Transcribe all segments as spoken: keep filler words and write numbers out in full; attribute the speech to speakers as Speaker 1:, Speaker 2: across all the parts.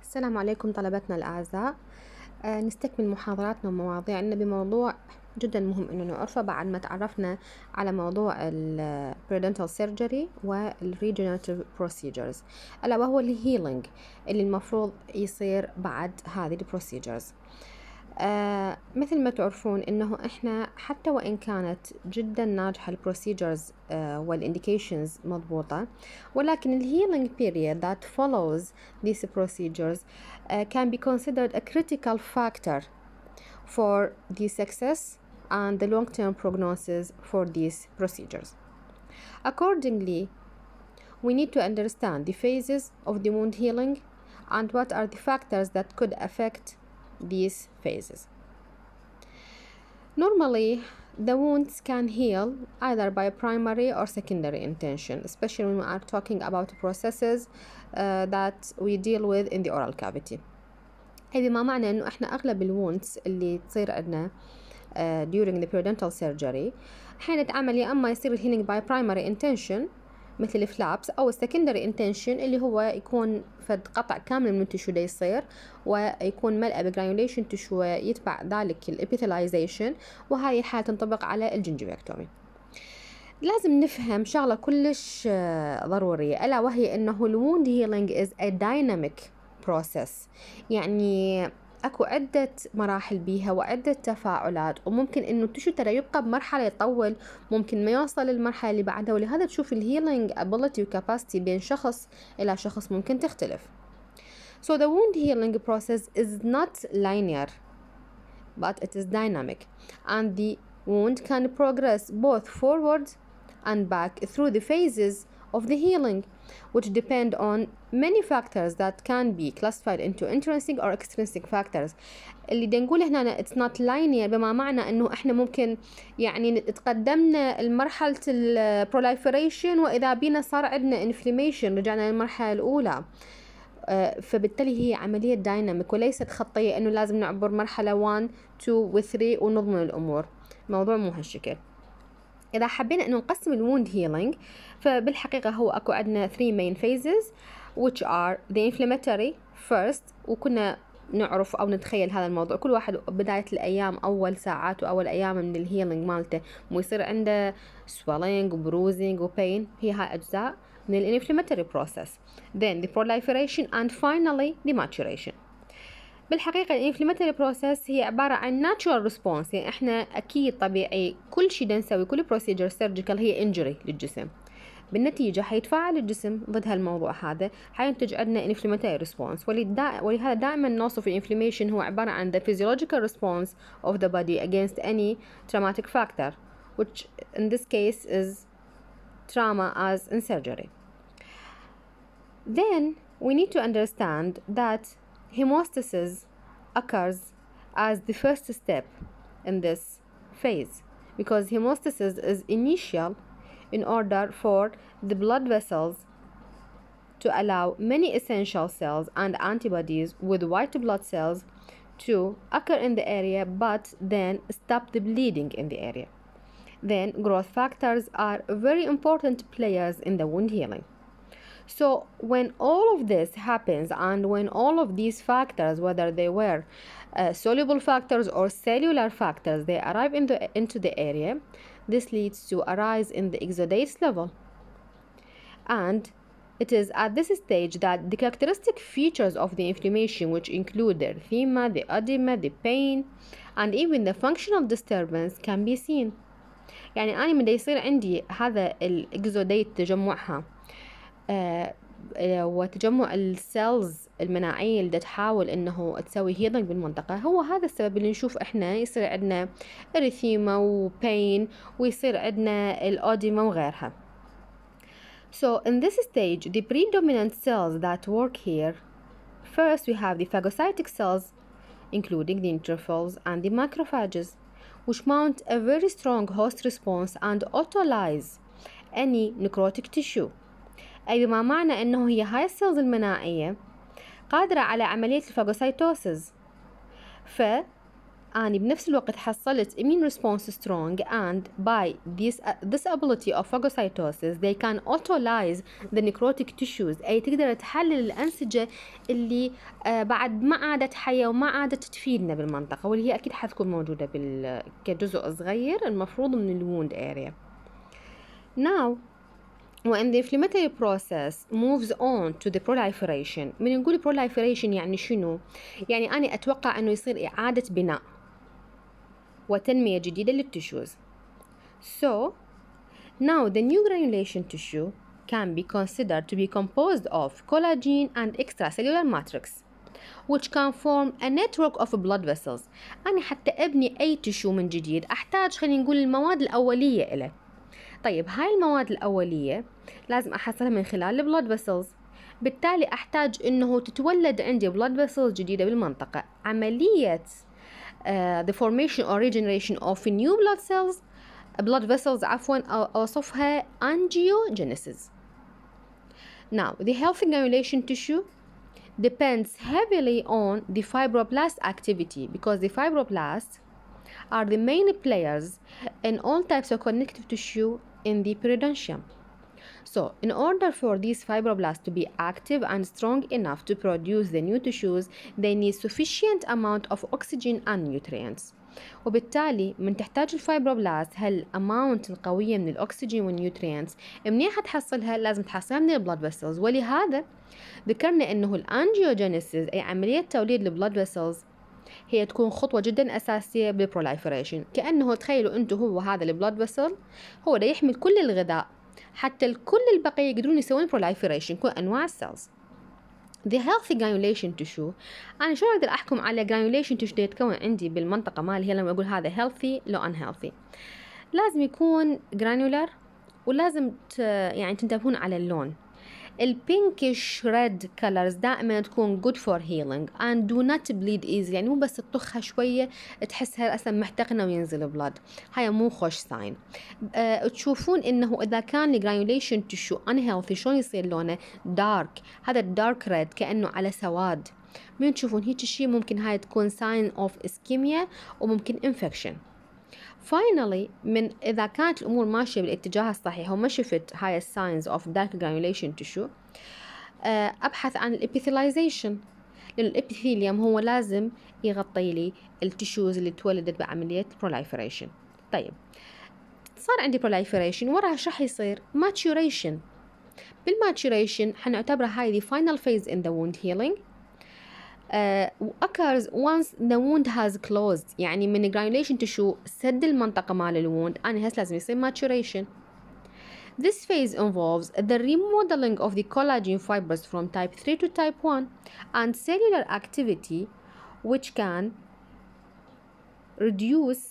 Speaker 1: السلام عليكم طلبتنا الأعزاء. آه نستكمل محاضراتنا ومواضيعنا بموضوع جدا مهم إنه نعرفه بعد ما تعرفنا على موضوع ال periodontal surgery وال regenerative procedures، ألا وهو ال healing اللي المفروض يصير بعد هذه ال procedures. آه مثل ما تعرفون إنه إحنا حتى وإن كانت جدا ناجحة ال procedures آه والindications مضبوطة، ولكن ال healing period that follows these procedures uh, can be considered a critical factor for the success and the long-term prognosis for these procedures. Accordingly, we need to understand the phases of the wound healing and what are the factors that could affect these phases. Normally, the wounds can heal either by primary or secondary intention, especially when we are talking about processes uh, that we deal with in the oral cavity. أي بما معنى إنه إحنا أغلب الwounds اللي تصير عندنا uh, during the periodontal surgery حنتعامل يا أما يصير healing by primary intention مثل الفلابس، أو secondary intention اللي هو يكون فد قطع كامل من التشو ده يصير ويكون ملأ بجرانيوليشن تشو يتبع ذلك الابيثيلايزيشن، وهاي الحالة تنطبق على الجنجيفكتومي. لازم نفهم شغلة كلش ضرورية، ألا وهي إنه الwound healing is a dynamic process، يعني أكو عدة مراحل بيها وعدة تفاعلات، وممكن إنه التشو ترى يبقى بمرحلة يطول، ممكن ما يوصل للمرحلة اللي بعدها، ولهذا تشوف الهيلينج ability وcapacity بين شخص إلى شخص ممكن تختلف. So the wound healing process is not linear, but it is dynamic, and the wound can progress both forward and back through the phases of the healing, which depend on many factors that can be classified into intrinsic or extrinsic factors. اللي دنقول هنا it's not linear بما معنى انه احنا ممكن يعني تقدمنا لمرحلة ال proliferation واذا بينا صار عندنا inflammation رجعنا للمرحلة الاولى، uh, فبالتالي هي عملية دايناميك وليست خطية انه لازم نعبر مرحلة واحد اثنين و ثلاثة ونضمن الامور. موضوع مو هالشكل. إذا حبينا إنه نقسم الwound healing فبالحقيقة هو أكو عندنا three main phases which are the inflammatory first، وكنا نعرف أو نتخيل هذا الموضوع كل واحد بداية الأيام أول ساعات وأول أيام من الهيلينج مالته مو يصير عنده swelling و bruising و pain، هي هاي أجزاء من ال inflammatory process. Then the proliferation and finally the maturation. بالحقيقة الانفلاماتوري بروسيس هي عبارة عن natural response، يعني احنا اكيد طبيعي كل شيء نسوي كل procedure surgical هي injury للجسم، بالنتيجة حيتفاعل الجسم ضد هالموضوع هذا، حينتج عندنا inflammatory response، ولهذا دائما نوصف الانفلاميشن هو عبارة عن the physiological response of the body against any traumatic factor, which in this case is trauma as in surgery. Then we need to understand that hemostasis occurs as the first step in this phase, because hemostasis is initial in order for the blood vessels to allow many essential cells and antibodies with white blood cells to occur in the area but then stop the bleeding in the area. Then growth factors are very important players in the wound healing. So when all of this happens and when all of these factors, whether they were uh, soluble factors or cellular factors, they arrive in the, into the area, this leads to a rise in the exudates level. And it is at this stage that the characteristic features of the inflammation, which include the erythema, the edema, the pain, and even the functional disturbance, can be seen. يعني أنا من يصير عندي هذا الإكزوديت تجمعها آه وتجمع السيلز المناعية اللي تحاول انه تسوي هيلينج بالمنطقة، هو هذا السبب اللي نشوف احنا يصير عندنا اريثيما وبين ويصير عندنا الأوديما وغيرها. So in this stage the predominant cells that work here, first we have the phagocytic cells including the neutrophils and the macrophages, which mount a very strong host response and autolyse any necrotic tissue. أي بما معنى أنه هي هاي السيلز المناعية قادرة على عملية الفاغوسايتوسيس، ف أنا بنفس الوقت حصلت immune response strong, and by this, this ability of phagocytosis they can autolyse the necrotic tissues، أي تقدر تحلل الأنسجة اللي آه بعد ما عادت حية وما عادت تفيدنا بالمنطقة، واللي هي أكيد حتكون موجودة بال كجزء صغير المفروض من الwound area. Now when the inflammatory process moves on to the proliferation، من نقول proliferation يعني شنو؟ يعني أنا أتوقع أنه يصير إعادة بناء وتنمية جديدة للتشوز. So now the new granulation tissue can be considered to be composed of collagen and extracellular matrix which can form a network of blood vessels. أنا حتى أبني أي تشو من جديد أحتاج خلينا نقول المواد الأولية إله. طيب هاي المواد الأولية لازم أحصلها من خلال البلود فيسلز، بالتالي أحتاج إنه تتولد عندي blood vessels جديدة بالمنطقة. عملية uh, the formation or regeneration of new blood cells blood vessels عفوا أوصفها angiogenesis. Now the healthy granulation tissue depends heavily on the fibroblast activity because the fibroblasts are the main players in all types of connective tissue in the periodontium. So in order for these fibroblasts to be active and strong enough to produce the new tissues they need sufficient amount of oxygen and nutrients. وبالتالي من تحتاج الفايبروبلاست هالاماونت القوية من الأكسجين والنيوترينتس، منين حتحصلها؟ لازم تحصلها من البلاد فيسلز. ولهذا ذكرنا انه الانجيوجينيسيس اي عملية توليد البلاد فيسلز هي تكون خطوة جدا أساسية بالبروليفريشن. كأنه تخيلوا أنتم هو هذا البلاد فيسل هو ده يحمل كل الغذاء حتى الكل البقية يقدرون يسوون بروليفريشن كل أنواع السيلز. The healthy granulation tissue، أنا شو أقدر أحكم على granulation tissue يتكون عندي بالمنطقة مالي هي لما أقول هذا healthy لو unhealthy؟ لازم يكون granular ولازم يعني تنتبهون على اللون. البينكش ريد كلرز دائما تكون good for healing and do not bleed easily، يعني مو بس تطخها شوية تحسها أصلا محتقنة وينزل بلاد، هاي مو خوش ساين. أه تشوفون إنه إذا كان الجرانيوليشن تشو unhealthy شلون يصير لونه dark، هذا الدارك ريد كأنه على سواد. من تشوفون هيك شيء ممكن هاي تكون sign of ischemia وممكن infection. Finally من إذا كانت الأمور ماشية بالاتجاه الصحيح وما شفت هاي signs of dark granulation tissue أبحث عن الابيثيلايزيشن، لأن الابيثيليوم هو لازم يغطي لي التشوز اللي تولدت بعملية proliferation. طيب صار عندي proliferation وراها شو راح يصير؟ maturation. بالmaturation حنعتبرها هاي the final phase in the wound healing Uh, occurs once the wound has closed، يعني من granulation tissue سد المنطقة مال الwound أنا هسه لازم يصير maturation. This phase involves the remodeling of the collagen fibers from type three to type one and cellular activity which can reduce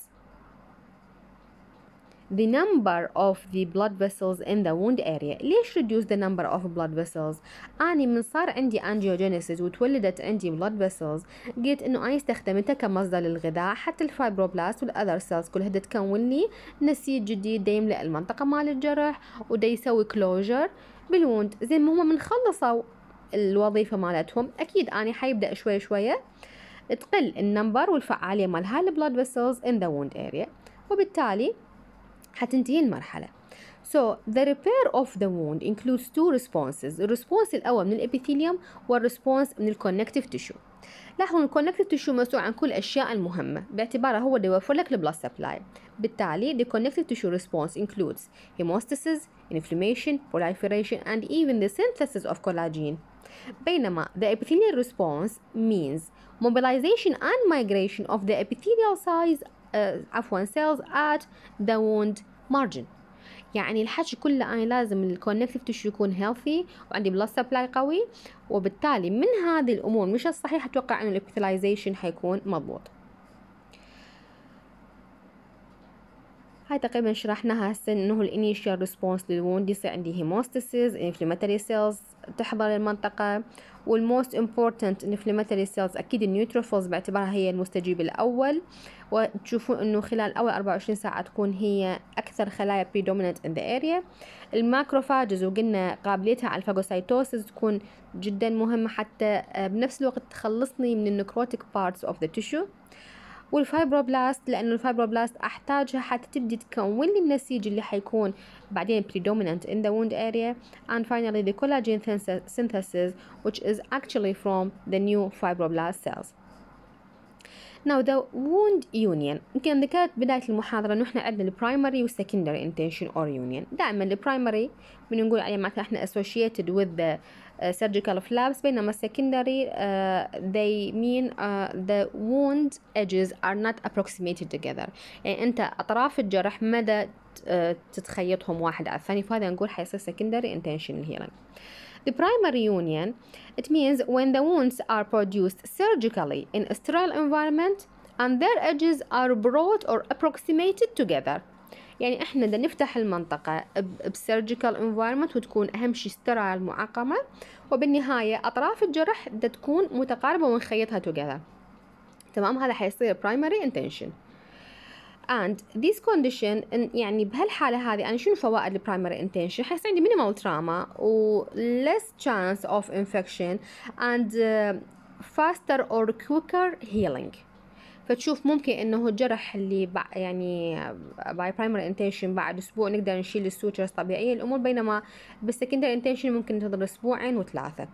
Speaker 1: the number of the blood vessels in the wound area. ليش reduce the number of blood vessels؟ أنا من صار عندي angiogenesis وتولدت عندي blood vessels قلت إنه أنا استخدمتها كمصدر للغذاء حتى الفايبروبلاست والأذر سيلز كلها دا تكون لي نسيج جديد دا يملأ المنطقة مال الجرح ودا يسوي closure بالوند. زين ما هم من خلصوا الوظيفة مالتهم أكيد أنا حيبدأ شوي شوية تقل النمبر والفعالية مال هاي البلاد vessels in the wound area، وبالتالي حتنتهي المرحلة. So the repair of the wound includes two responses. الريسبونس الأول من الإبيثيليوم والريسبونس من الكونكتيف تيشو. لاحظوا الكونكتيف تيشو مسؤول عن كل الأشياء المهمة باعتباره هو اللي يوفر لك البلاد سبلاي. بالتالي the connective tissue response includes hemostasis, inflammation, proliferation and even the synthesis of collagen. بينما the epithelial response means mobilization and migration of the epithelial size uh, عفوا cells at the wound margin. يعني الحكي كله أنا لازم الكونكتيف تيشو يكون healthy وعندي blood supply قوي، وبالتالي من هذه الأمور مش الصحيح أتوقع أن الابيثيلايزيشن حيكون مضبوط. هاي تقريبا شرحناها هسه انه الانيشال ريسبونس للوند يصير عندي هيموستاسيس انفلاماتوري سيلز تحضر المنطقه، والموست امبورتنت انفلاماتوري سيلز اكيد النيوتروفيلز باعتبارها هي المستجيب الاول، وتشوفون انه خلال اول أربعة وعشرين ساعه تكون هي اكثر خلايا predominant in the area. الماكروفاجز وقلنا قابليتها على الفاجوسايتوسيس تكون جدا مهمه حتى بنفس الوقت تخلصني من النكروتيك بارتس اوف ذا tissue. والفايبروبلاست لأنه الفايبروبلاست أحتاجها حتى تبدي تكون لي النسيج اللي حيكون بعدين predominant in the wound area, and finally the collagen synthesis which is actually from the new fibroblast cells. Now the wound union يمكن ذكرت بداية المحاضرة إنه إحنا عندنا البرايمري والسكندري intention or union. دائما البرايمري بنقول عليه معناتها إحنا associated with the uh, surgical flaps, بينما السكندري uh, they mean uh, the wound edges are not approximated together. يعني أنت أطراف الجرح مدى uh, تتخيطهم واحد على الثاني، فهذا نقول حيصير secondary intention healing. The primary union, it means when the wounds are produced surgically in a sterile environment and their edges are brought or approximated together. يعني احنا بدنا نفتح المنطقة بسيرجيكال environment وتكون أهم شيء sterile معقمة، وبالنهاية أطراف الجرح بدها تكون متقاربة ونخيطها together. تمام، هذا حيصير primary intention. and this condition يعني بهالحالة هذه أنا شنو فوائد البرايمري intention؟ حيصير عندي minimal trauma و less chance of infection and uh, faster or quicker healing. فتشوف ممكن إنه الجرح اللي بع يعني by primary intention بعد أسبوع نقدر نشيل السوتشرز طبيعية الأمور، بينما بالسكندري intention ممكن ننتظر أسبوعين وثلاثة.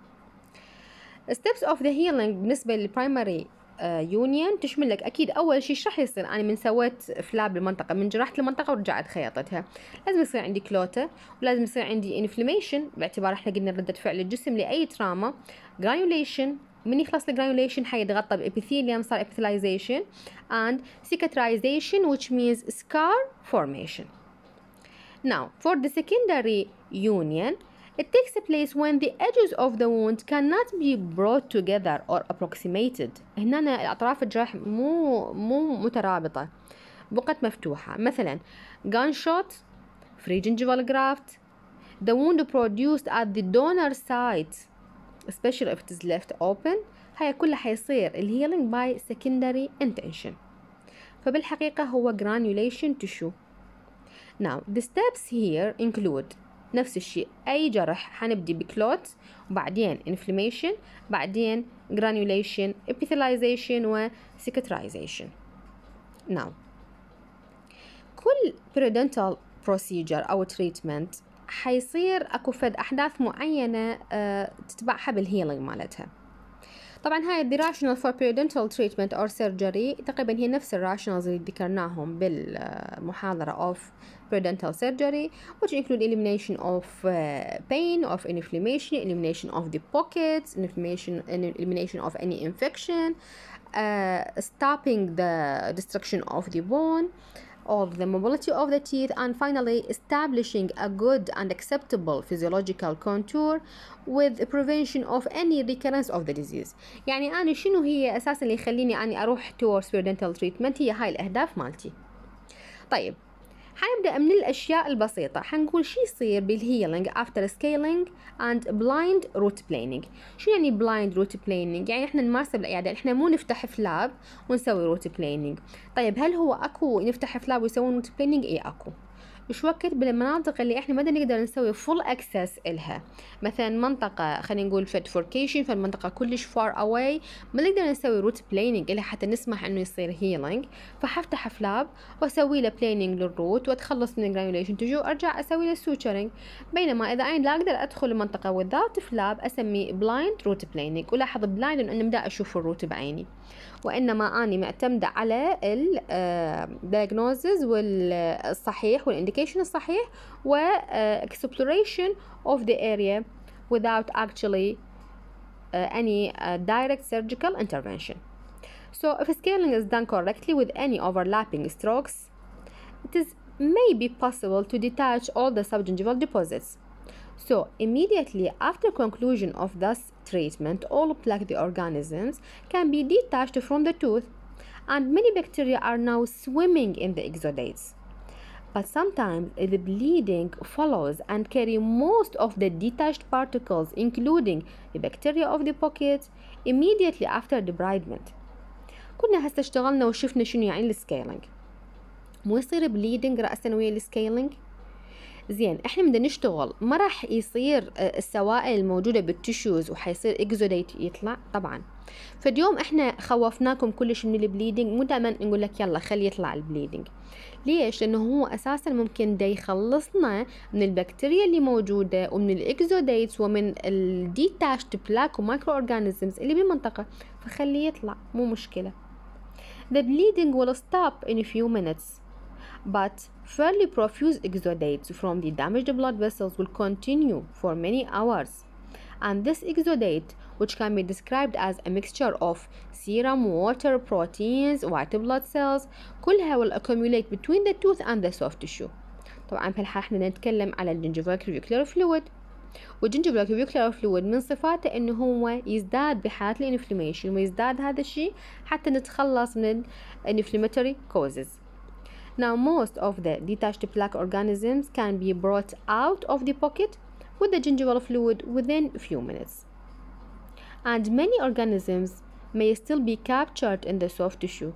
Speaker 1: steps of the healing بالنسبة للبرايمري يونيون تشمل لك اكيد اول شيء ايش راح يصير. انا من سويت فلاب المنطقه، من جرحت المنطقه ورجعت خيطتها، لازم يصير عندي كلوته، ولازم يصير عندي انفلاميشن باعتبار احنا قلنا رده فعل الجسم لاي تراما، جرانيوليشن، من يخلص الجرانيوليشن حيتغطى بابيثيليوم صار ابيثيلايزيشن، and cicatrization which means scar formation. Now for the secondary union, it takes place when the edges of the wound cannot be brought together or approximated. هنا أطراف الجرح مو مو مترابطة، بقت مفتوحة. مثلا gunshot, free gingival graft, the wound produced at the donor site, especially if it is left open. هاي كلها حيصير الهيلينج by secondary intention. فبالحقيقة هو granulation tissue. Now the steps here include نفس الشيء، أي جرح حنبدي بكلوت وبعدين inflammation بعدين granulation epithelialization و cicatrization. Now كل periodontal procedure أو treatment حيصير أكو فد أحداث معينة أه تتبعها بالهيلينج مالتها. طبعا هاي the rationale for periodontal treatment or surgery تقريبا هي نفس الراشنالز اللي ذكرناهم بالمحاضرة of periodontal surgery, which include elimination of uh, pain, of inflammation, elimination of the pockets, inflammation, elimination of any infection, uh, stopping the destruction of the bone, of the mobility of the teeth, and finally establishing a good and acceptable physiological contour with prevention of any recurrence of the disease. يعني أنا شنو هي أساسا اللي يخليني أني أروح towards periodontal treatment؟ هي هاي الأهداف مالتي. طيب حنبدأ من الأشياء البسيطة، حنقول شي يصير بالهيلينج after scaling and blind root planing. شو يعني blind root planing؟ يعني احنا نمارسه بالعيادة، احنا مو نفتح فلاب ونسوي root planing. طيب هل هو اكو نفتح فلاب ويسوون root planing؟ ايه اكو. مش وقت بالمناطق اللي احنا ما نقدر نسوي full access إلها، مثلا منطقة خلينا نقول فد فوركيشن، فالمنطقة كلش far away ما نقدر نسوي روت بليننج إلها حتى نسمح انه يصير هيلينج، فحفتح فلاب واسوي له بليننج للروت واتخلص من الجرانيوليشن تجو ارجع اسوي له سوتشرنج. بينما اذا انا لا اقدر ادخل المنطقة without فلاب اسمي بلايند روت بليننج، ولاحظ بلايند انه بدأ اشوف الروت بعيني، وإنما أني معتمدة على ال diagnosis والصحيح والانديكيشن الصحيح و exploration of the area without actually uh, any uh, direct surgical intervention. So if scaling is done correctly with any overlapping strokes, it is maybe possible to detach all the subgingival deposits. So immediately after conclusion of this treatment, all plaque organisms can be detached from the tooth, and many bacteria are now swimming in the exudates. But sometimes the bleeding follows and carry most of the detached particles, including the bacteria of the pocket, immediately after debridement. كنا هسه اشتغلنا وشفنا شنو يعني السكيلينج. مو يصير bleeding رأسا ويا السكيلينج؟ زين احنا بدنا نشتغل ما راح يصير السوائل الموجودة بالتشوز وحيصير اكزوديت يطلع طبعا. فاليوم احنا خوفناكم كلش من البليدنج، مو دائما نقول لك يلا خلي يطلع البليدنج. ليش؟ لانه هو اساسا ممكن دا يخلصنا من البكتيريا اللي موجودة ومن الاكزوديتس ومن الديتاشت بلاك ومايكرو اورجانيزمز اللي بالمنطقة، فخليه يطلع مو مشكلة. The bleeding will stop in a few minutes, but fairly profuse exudates from the damaged blood vessels will continue for many hours. And this exudate, which can be described as a mixture of serum, water, proteins, white blood cells, كلها will accumulate between the tooth and the soft tissue. طبعا في الحالة احنا نتكلم على الجنجيفال كيوبيكولار فلويد، والجنجيفال كيوبيكولار فلويد من صفاته انه هو يزداد بحالة الانفلاميشن، ويزداد هذا الشيء حتى نتخلص من inflammatory causes. Now most of the detached plaque organisms can be brought out of the pocket with the gingival fluid within a few minutes. And many organisms may still be captured in the soft tissue.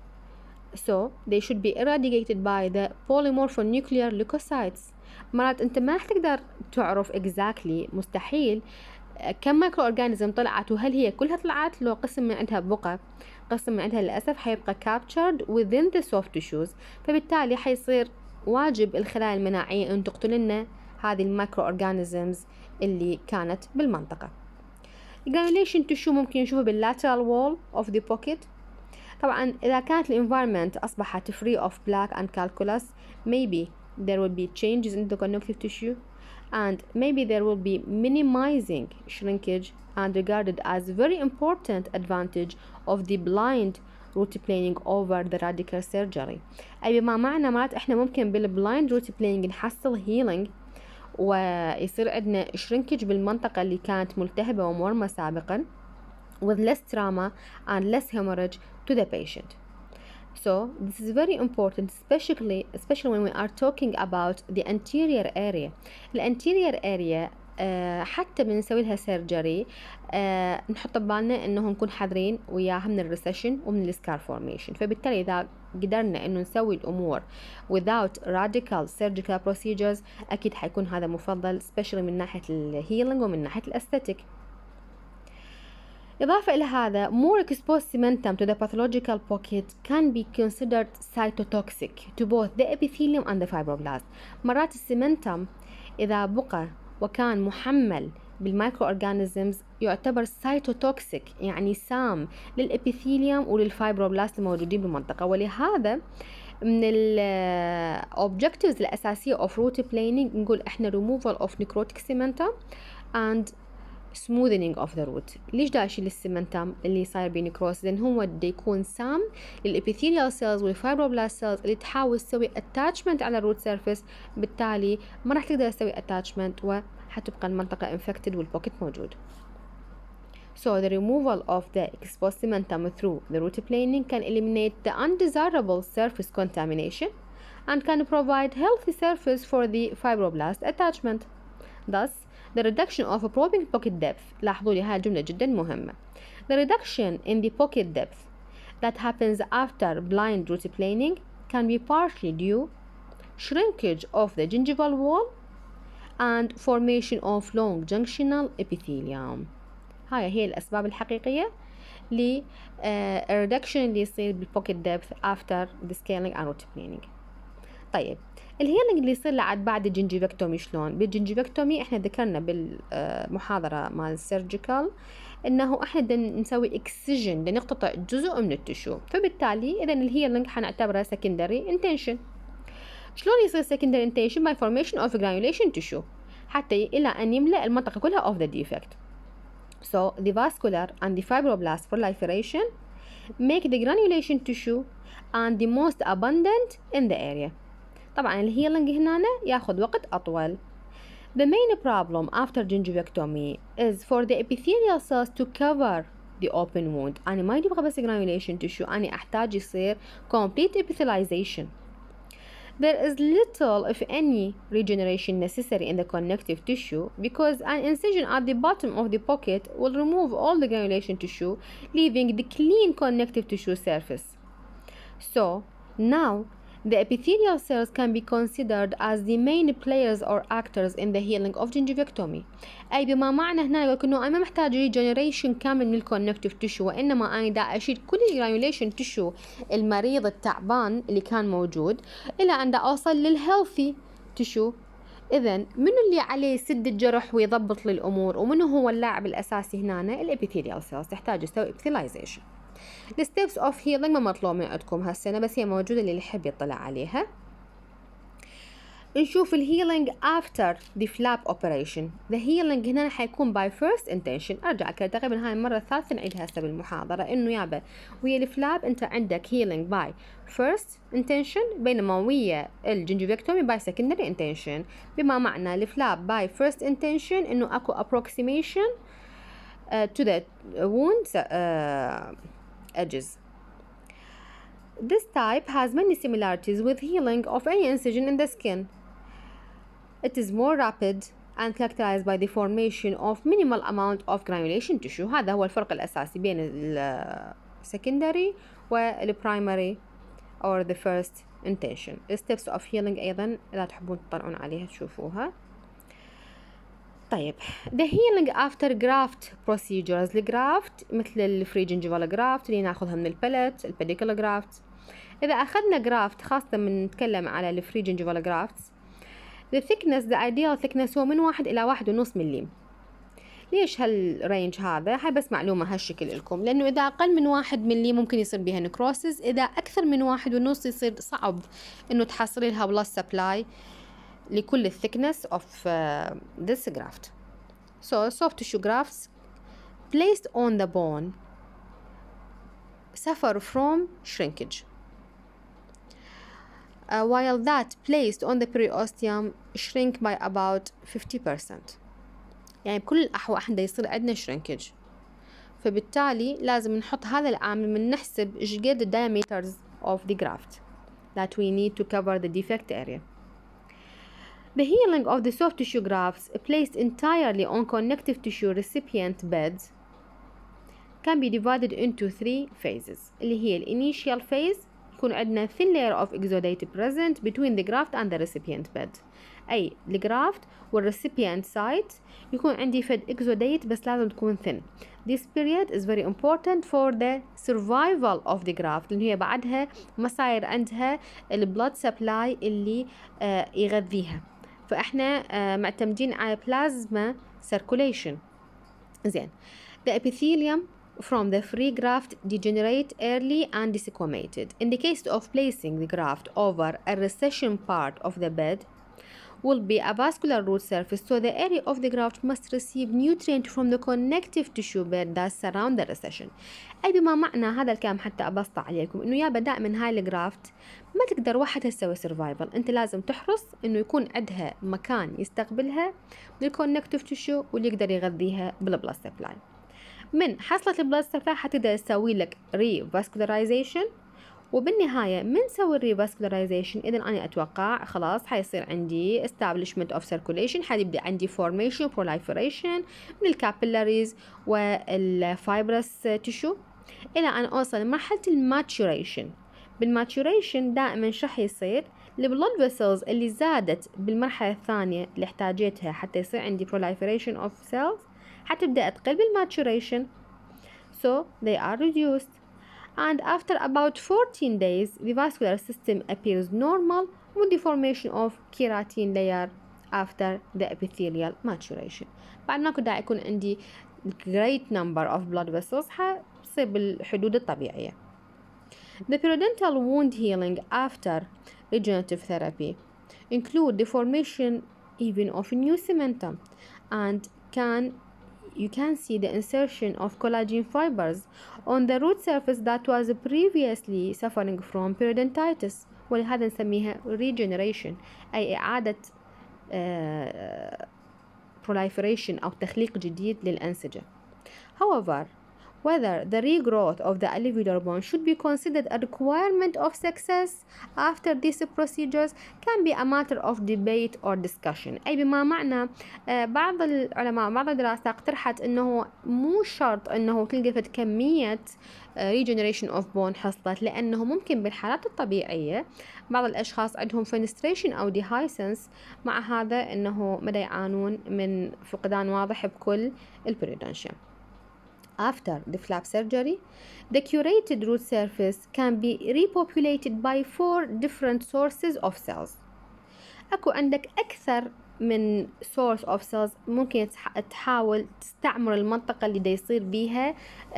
Speaker 1: So they should be eradicated by the polymorphonuclear leukocytes. مرات انت ما حتقدر تعرف exactly، مستحيل كم مايكرو اورجانيزم طلعت وهل هي كلها طلعت، لو قسم من عندها بقى، قسم من عندها للأسف حيبقى captured within the soft tissues، فبالتالي حيصير واجب الخلايا المناعية أن تقتل لنا هذه المايكرو اورجانيزمز اللي كانت بالمنطقة. granulation tissue ممكن نشوفه بالlateral wall of the pocket. طبعا إذا كانت الانفايرمنت أصبحت free of plaque and calculus maybe there will be changes in the connective tissue and maybe there will be minimizing shrinkage and regarded as very important advantage of the blind root planing over the radical surgery. أي بما معنى مرات إحنا ممكن بالبلايند روت بلينج نحصل healing ويصير عندنا shrinkage بالمنطقة اللي كانت ملتهبة ومورمة سابقا with less trauma and less hemorrhage to the patient. So this is very important, especially especially when we are talking about the anterior area. The anterior area أه حتى بنسوي لها سيرجري أه نحط ببالنا انه نكون حذرين وياها من الريسيشن ومن السكار فورميشن. فبالتالي اذا قدرنا انه نسوي الامور without radical surgical procedures اكيد حيكون هذا مفضل especially من ناحية الهيلينج ومن ناحية الاستاتيك. إضافة إلى هذا more exposed cementum to the pathological pocket can be considered cytotoxic to both the epithelium and the fibroblast. مرات السيمنتم إذا بقى وكان محمل بالمايكرو أورجانيزمز يعتبر سايتوتوكسيك، يعني سام للإبيثيليوم وللفايبروبلاست الموجودين بالمنطقة. ولهذا من ال objectives الأساسية of root planing نقول إحنا removal of necrotic cementum and smoothing of the root. ليش دا أشيل السيمنتم اللي صاير بنكروس؟ لأن هو دا يكون سام للإبيثيليال سيلز والفايبروبلاست سيلز اللي تحاول تسوي attachment على الروت سيرفيس، بالتالي ما راح تقدر تسوي attachment وحتبقى المنطقة infected والبوكيت موجود. So the removal of the exposed cementum through the root planing can eliminate the undesirable surface contamination and can provide healthy surface for the fibroblast attachment. Thus the reduction of probing pocket depth. لاحظوا لي هاي الجملة جدا مهمة. The reduction in the pocket depth that happens after blind root planing can be partially due shrinkage of the gingival wall and formation of long junctional epithelium. هاي هي الأسباب الحقيقية ل uh, reduction اللي يصير بالpocket depth after the scaling and root planing. طيب الهيلينج اللي يصير لعد بعد الجنجيفكتومي شلون؟ بالجنجيفكتومي احنا ذكرنا بالمحاضرة مال السيرجيكال انه احنا بدنا نسوي اكسجن، بدنا نقتطع جزء من التشو، فبالتالي اذا الهيلينج حنعتبرها secondary intention. شلون يصير secondary intention؟ by formation of granulation tissue حتى الى ان يملأ المنطقة كلها of the defect. So the vascular and the fibroblast proliferation make the granulation tissue and the most abundant in the area. طبعا الهيلينج هنا ياخذ وقت أطول. The main problem after gingivectomy is for the epithelial cells to cover the open wound. أنا ما يبغى بس granulation tissue، أنا أحتاج يصير complete epithelialization. There is little if any regeneration necessary in the connective tissue because an incision at the bottom of the pocket will remove all the granulation tissue, leaving the clean connective tissue surface. So now The epithelial cells can be considered as the main players or actors in the healing of gingivectomy. أي بما معنى هنا يقول إنه أنا ما محتاج regeneration كامل من الكونكتيف تشو، وإنما أنا دا أشيل كل الجرانيوليشن تشو المريض التعبان اللي كان موجود إلى أن دا أوصل للهيلثي تشو. إذن منو اللي عليه يسد الجرح ويضبط للأمور، ومنو هو اللاعب الأساسي هنا؟ الابيثيليال سيلز تحتاج تسوي epithelialization. The steps of healing ما مطلوب من عندكم هالسنة، بس هي موجودة اللي يحب يطلع عليها. نشوف ال healing after the flap operation. The healing هنا حيكون by first intention. أرجع كده تقريبا هاي المرة الثالثة نعيدها هسه بالمحاضرة، إنه يابا ويا الفلاب أنت عندك healing by first intention، بينما ويا الجنجيفكتومي by secondary intention. بما معنى الفلاب by first intention إنه أكو approximation uh, to the wound uh, edges. This type has many similarities with healing of any incision in the skin. It is more rapid and characterized by the formation of minimal amount of granulation tissue. هذا هو الفرق الأساسي بين ال secondary وال primary or the first intention. The steps of healing أيضا إذا تحبون تطلعون عليها تشوفوها. طيب the healing after graft procedures. الجرافت مثل الفري جنجيفال جرافت اللي ناخذها من البلت، البيديكل جرافت. إذا أخذنا جرافت خاصة من نتكلم على الفري جنجيفال جرافت، the thickness the ideal thickness هو من واحد إلى واحد ونص مليم. ليش هالرينج هذا؟ هاي بس معلومة هالشكل لكم، لأنه إذا أقل من واحد مليم ممكن يصير بها نكروسز، إذا أكثر من واحد ونص يصير صعب إنه تحصلي لها blood supply لكل ال thickness of uh, this graft. So soft tissue grafts placed on the bone suffer from shrinkage, uh, while that placed on the periosteum shrink by about fifty percent. يعني بكل الأحوال احنا يصير عندنا shrinkage، فبالتالي لازم نحط هذا العامل من نحسب ايش قد the diameters of the graft that we need to cover the defect area. The healing of the soft tissue grafts placed entirely on connective tissue recipient beds can be divided into three phases، اللي هي ال initial phase يكون عندنا thin layer of exudate present between the graft and the recipient bed. أي الجرافت والrecipient site يكون عندي فد exudate بس لازم تكون thin. This period is very important for the survival of the graft، لأن هي بعدها ما صاير عندها ال blood supply اللي آه يغذيها، فإحنا آه معتمدين على plasma circulation. زين. The epithelium from the free graft degenerate early and desquamated. In the case of placing the graft over a recession part of the bed will be a vascular root surface, so the area of the graft must receive nutrient from the connective tissue bed that surround the recession. أي بما معنى هذا الكلام حتى أبسط عليكم إنه يابا دائما هاي الجرافت ما تقدر وحدها تسوي سرفايفل، أنت لازم تحرص إنه يكون عندها مكان يستقبلها بالكونكتيف تيشو واللي يقدر يغذيها بالبلاد سبلاي. من حصلت البلاد سبلاي حتقدر تسوي لك ري فاسكولاريزيشن، وبالنهاية من سوي الري فاسكولاريزيشن إذا أنا أتوقع خلاص حيصير عندي establishment of circulation، حيبدأ عندي formation proliferation من الكابيلاريز والفايبرس تيشو إلى أن أوصل لمرحلة الماتوريشن. بالماتوريشن دائما شح يصير البلود فيسلز اللي زادت بالمرحلة الثانية اللي احتاجتها حتى يصير عندي proliferation of cells حتبدأ تقل بالماتوريشن، so they are reduced. And after about fourteen days the vascular system appears normal with the formation of keratin layer after the epithelial maturation. بعد ما كده يكون عندي great number of blood vessels حتصير بالحدود الطبيعية. The periodontal wound healing after regenerative therapy include the formation even of new cementum, and can you can see the insertion of collagen fibers on the root surface that was previously suffering from periodontitis، ولهذا نسميها regeneration أي إعادة uh, proliferation أو تخليق جديد للأنسجة. However, whether the regrowth of the alveolar bone should be considered a requirement of success after these procedures can be a matter of debate or discussion. أي بما معنى بعض العلماء بعض الدراسات اقترحت أنه مو شرط أنه تلقى كمية regeneration of bone حصلت، لأنه ممكن بالحالات الطبيعية بعض الأشخاص عندهم fenestration أو dehiscence، مع هذا أنه مدى يعانون من فقدان واضح بكل البريودونشيوم. After the flap surgery, the curated root surface can be repopulated by four different sources of cells. أكو عندك أكثر من source of cells ممكن تحاول تستعمر المنطقة اللي دا يصير بيها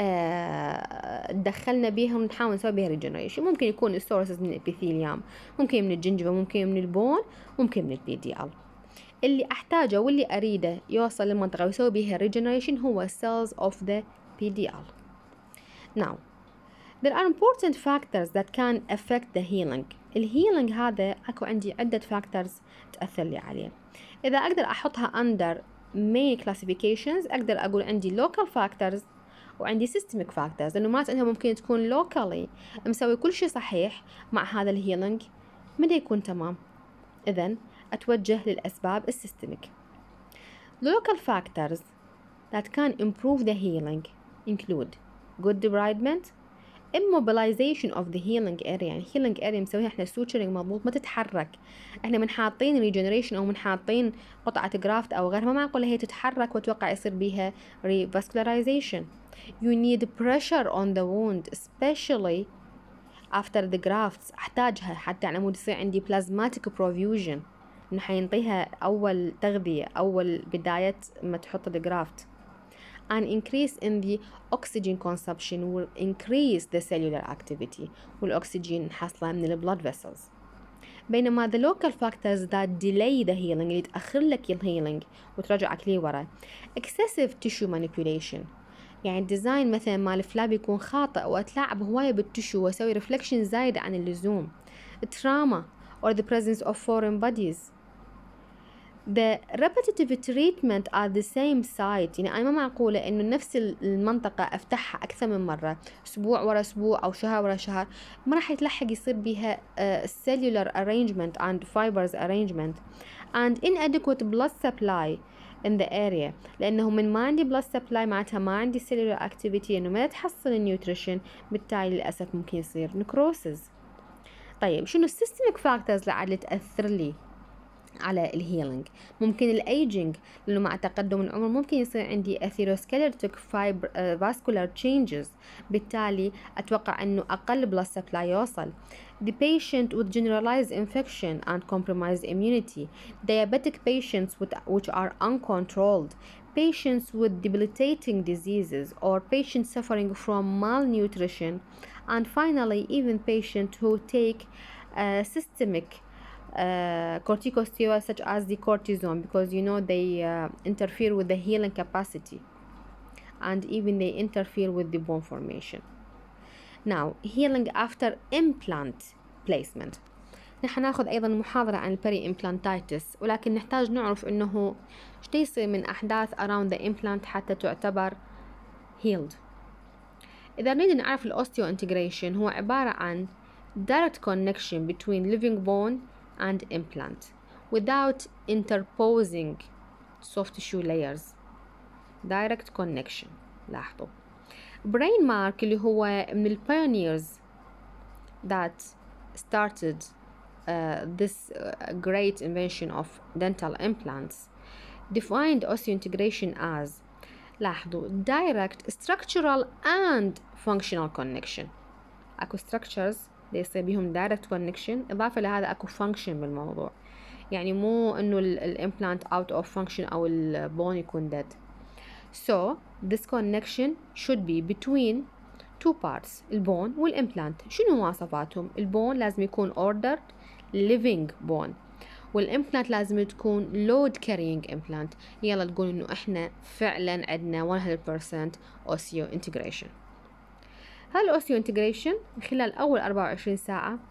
Speaker 1: آه دخلنا بيها ونحاول نسوي بيها regeneration. ممكن يكون السورسز من الابيثيليوم، ممكن من الجنجبة، ممكن من البون، ممكن من البي دي ال. اللي أحتاجه واللي أريده يوصل للمنطقة ويسوي بيها regeneration هو cells of the بي دي ال. Now, there are important factors that can affect the healing. الهيلينج هذا أكو عندي عدة factors تأثر لي عليه. إذا أقدر أحطها under main classifications أقدر أقول عندي local factors وعندي systemic factors، لأنه ما أنها ممكن تكون locally مسوي كل شيء صحيح مع هذا الهيلينج مدى يكون تمام. إذن أتوجه للأسباب السيستميك. Local factors that can improve the healing include good debridement, immobilization of the healing area. يعني healing area مسويها احنا suturing مضبوط ما تتحرك، احنا من حاطين regeneration او من حاطين قطعة graft او غيرها، ما معقولة هي تتحرك وتوقع يصير بيها revascularization. You need pressure on the wound especially after the grafts. احتاجها حتى على مود يصير عندي plasmatic profusion، انه حينطيها اول تغذية اول بداية ما تحط الجرافت. An increase in the oxygen consumption will increase the cellular activity، والأكسجين حصله من ال blood vessels. بينما the local factors that delay the healing اللي تأخر لك الهيلينج وترجعك لي ورا excessive tissue manipulation. يعني الديزاين مثلا مال الفلاب يكون خاطئ وأتلاعب هواية بالتشو وأسوي ريفلكشن زايدة عن اللزوم. trauma or the presence of foreign bodies. The repetitive treatment at the same site. يعني أنا ما معقولة إنه نفس المنطقة أفتحها أكثر من مرة أسبوع ورا أسبوع أو شهر ورا شهر، ما راح يتلحق يصير بيها uh, cellular arrangement and fibers arrangement and inadequate blood supply in the area. لأنه من ما عندي blood supply معناتها ما عندي cellular activity، إنه ما تحصل النيوتريشن، بالتالي للأسف ممكن يصير necrosis. طيب شنو systemic factors اللي تأثر لي على الهيلينج؟ ممكن الايجينج، لانه مع تقدم العمر ممكن يصير عندي اثيروسكليرتيك فاسكولار تشينجز، بالتالي اتوقع انه اقل بلاد سبلاي يوصل. The patient with generalized infection and compromised immunity, diabetic patients with, which are uncontrolled, patients with debilitating diseases or patients suffering from malnutrition, and finally even patients who take uh, systemic Uh, corticosteroids such as the cortisone, because you know they uh, interfere with the healing capacity and even they interfere with the bone formation. Now, healing after implant placement. نحن ناخذ أيضا محاضرة عن البري امبلانتايتس، ولكن نحتاج نعرف إنه إيش يصير من أحداث around the implant حتى تعتبر healed. إذا نريد نعرف الأوستيو انتجريشن هو عبارة عن direct connection between living bone and implant without interposing soft tissue layers. direct connection. لاحظوا brain mark اللي هو من ال pioneers that started uh, this uh, great invention of dental implants defined osseointegration as لاحظوا direct structural and functional connection. اكو structures يصير بيهم direct connection، إضافة لهذا أكو function بالموضوع، يعني مو إنه الإمبلانت out of function أو البون يكون dead. So this connection should be between two parts، البون والإمبلانت. شنو مواصفاتهم؟ البون لازم يكون ordered living bone، والإمبلانت لازم تكون load carrying implant. يلا تقول إنه إحنا فعلا عندنا one hundred percent osseointegration. هالأوسيو انتجريشن خلال أول أربعة وعشرين ساعة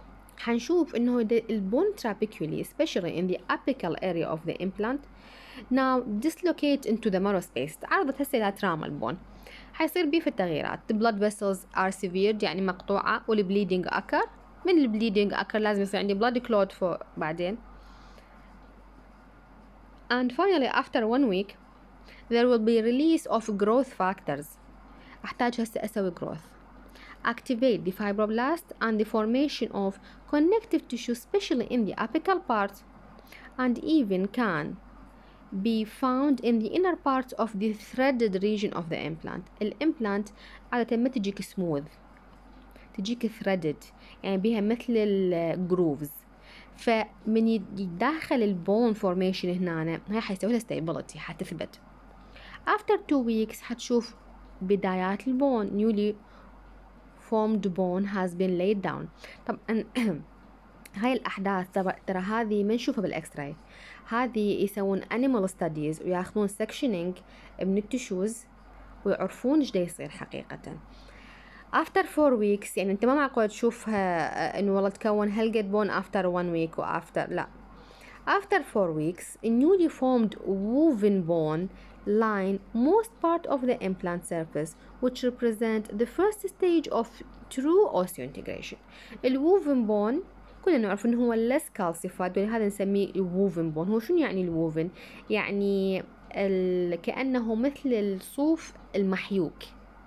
Speaker 1: حنشوف إنه البون trabeculae especially in the apical area of the implant now dislocate into the marrow space. تعرضت هسه إلى تراما البون، حيصير بيه في التغييرات. the blood vessels are severed يعني مقطوعة، والبليدنج أكر. من البليدنج أكر لازم يصير عندي blood clot فوق بعدين. and finally after one week there will be release of growth factors. أحتاج هسه أسوي growth activate the fibroblast and the formation of connective tissue especially in the apical part, and even can be found in the inner part of the threaded region of the implant. الإمبلانت عادة ما تجيك smooth، تجيك threaded يعني بيها مثل الجروفز، فمن يدخل البون فورميشن هنا هي حيسوي لها stability، حتثبت. after two weeks حتشوف بدايات البون newly formed bone has been laid down. طبعا هاي الأحداث ترى هذه ما نشوفها بالإكس راي، هذه يسوون animal studies وياخذون sectioning من التشوز ويعرفون ايش دا يصير حقيقة. after four weeks يعني انت ما معقول تشوفها انه والله تكون هلقد بون after one week و after لا. after four weeks a newly formed woven bone line most part of the implant surface which represent the first stage of true osseointegration. الwoven bone كلنا نعرف انه هو less calcified ولهذا نسميه woven bone. هو شنو يعني الووفن؟ يعني ال... كأنه مثل الصوف المحيوك،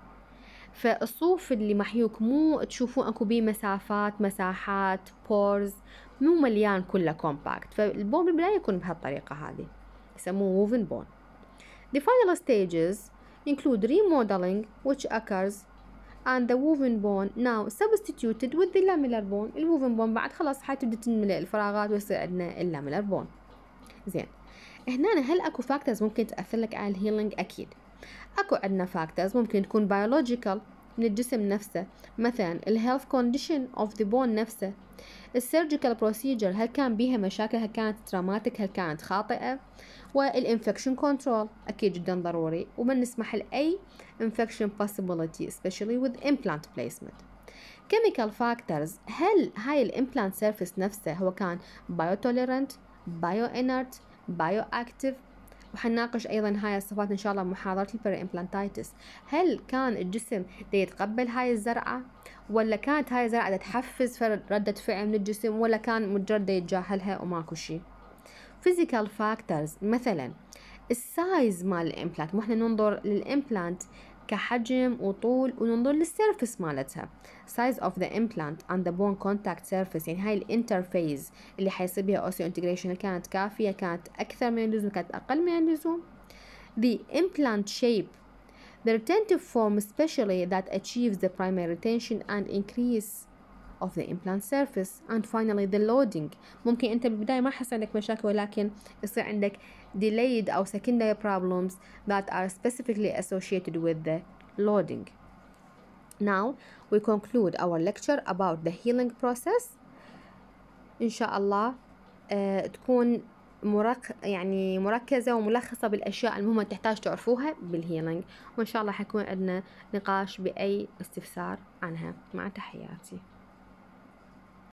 Speaker 1: فالصوف اللي محيوك مو تشوفون اكو بيه مسافات مساحات pores، مو مليان كله compact، فالبون بالبداية يكون بهالطريقة هذه يسموه woven bone. The final stages include remodeling which occurs and the woven bone now substituted with the lamellar bone. الwoven bone بعد خلاص حتبدأ تنملأ الفراغات ويصير عندنا اللاميلر بون. زين، هنا هل اكو فاكتورز ممكن تأثر لك على الهيلينج؟ أكيد اكو عندنا فاكتورز ممكن تكون biological من الجسم نفسه، مثلا الهيلث كونديشن اوف ذا بون نفسه، السيرجيكال بروسيجر هل كان بيها مشاكل، هل كانت تراماتيك، هل كانت خاطئة، والانفكشن كنترول اكيد جدا ضروري وما نسمح لاي infection possibility especially with implant placement. chemical factors هل هاي الامبلانت سيرفيس نفسه هو كان biotolerant bioinert bioactive، وحنناقش ايضا هاي الصفات ان شاء الله بمحاضرة البري امبلانتايتس. هل كان الجسم دا يتقبل هاي الزرعة، ولا كانت هاي الزرعة دا تحفز ردة فعل من الجسم، ولا كان مجرد دا يتجاهلها وماكو شي. physical factors مثلا السايز مال الامبلانت، مو احنا ننظر للامبلانت كحجم وطول وننظر للسيرفس مالتها. size of the implant and the bone contact surface يعني هاي الانترفيز اللي حيصير بها اوسيو انتجريشن كانت كافية، كانت اكثر من اللزوم، كانت اقل من اللزوم. the implant shape the retentive form especially that achieves the primary retention and increase of the implant surface. and finally the loading، ممكن انت بالبداية ما حس عندك مشاكل ولكن يصير عندك delayed أو secondary problems that are specifically associated with the loading. now we conclude our lecture about the healing process. إن شاء الله آه تكون مرك يعني مركزة وملخصة بالأشياء المهمة تحتاج تعرفوها بالهيلينج، وإن شاء الله حيكون عندنا نقاش بأي استفسار عنها. مع تحياتي.